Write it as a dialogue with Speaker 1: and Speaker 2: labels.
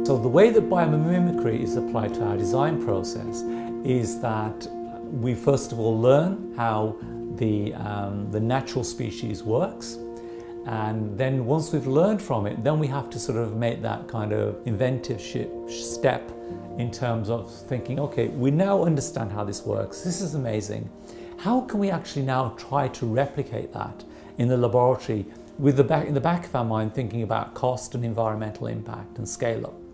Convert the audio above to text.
Speaker 1: So the way that biomimicry is applied to our design process is that we first of all learn how the natural species works, and then once we've learned from it, then we have to sort of make that kind of inventive step in terms of thinking, okay, we now understand how this works, this is amazing. How can we actually now try to replicate that in the laboratory with in the back of our mind thinking about cost and environmental impact and scale up?